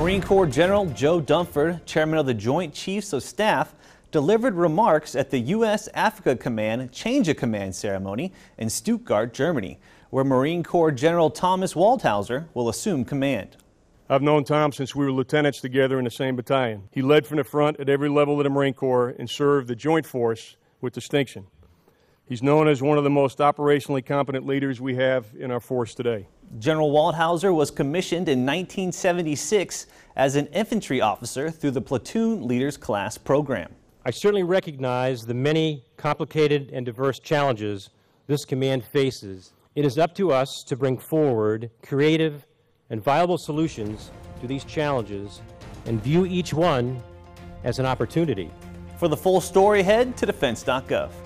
Marine Corps General Joe Dunford, chairman of the Joint Chiefs of Staff, delivered remarks at the U.S. Africa Command Change of Command ceremony in Stuttgart, Germany, where Marine Corps General Thomas Waldhauser will assume command. I've known Tom since we were lieutenants together in the same battalion. He led from the front at every level of the Marine Corps and served the Joint Force with distinction. He's known as one of the most operationally competent leaders we have in our force today. General Waldhauser was commissioned in 1976 as an infantry officer through the Platoon Leaders Class program. I certainly recognize the many complicated and diverse challenges this command faces. It is up to us to bring forward creative and viable solutions to these challenges and view each one as an opportunity. For the full story, head to defense.gov.